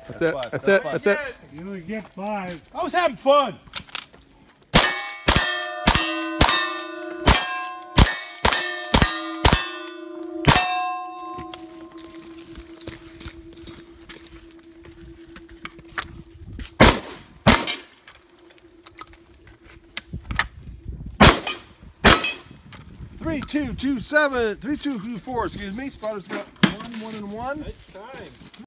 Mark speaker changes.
Speaker 1: That's it. That's it. That's it.
Speaker 2: You only get 5.
Speaker 3: I was having fun.
Speaker 1: Three, 2, 2, 7, 3, 2, 2, 4. Excuse me. Spotters got 1, 1, and 1.
Speaker 3: Nice time.